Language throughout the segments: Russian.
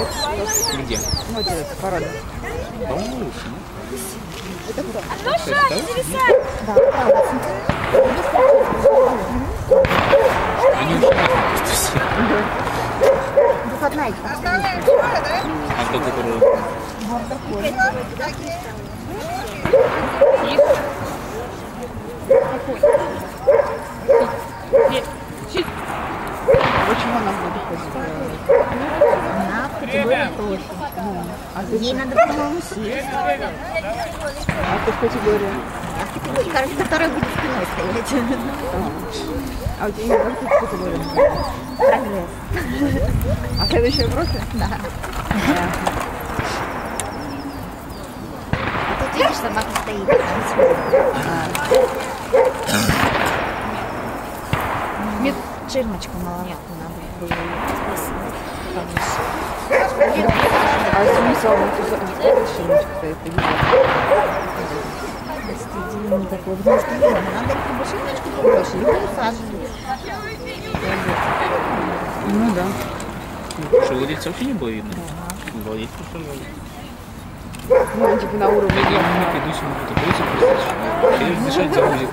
Где? Вот этот парад. По-моему, Это кто? Да, правда. они уже просто все. выходная. А кто который? Почему она будет ходить? Она в категории профи. Ей надо, по-моему, сесть. А ты в категории? А в категории, которая будет спиной стоять. А у тебя как ты в категории? Прогресс. А следующая профи? Да. А тут видишь, собака стоит. Там смотрит. Ширмочку маловато надо было повыше. А смысл вот ширмочка стоит? Стыдили никакого. Потому что надо либо ширмочку побольше, либо усаживать. Ну да. Что, владельца вообще не было видно? Да. Владелец просто Ну, типа на уровне. я иду сюда, какую-то пользу просто. Вообще дышать загрузит.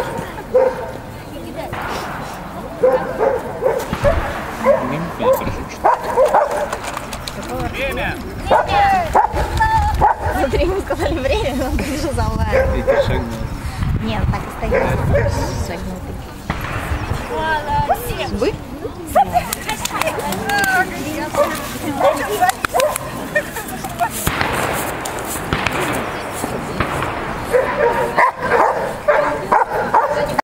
Мимо ходит хорошо. Время! Смотри, мы сказали время, он уже залаял. И ты шагнул. Нет, так и стоит. Шагнутый. Бы?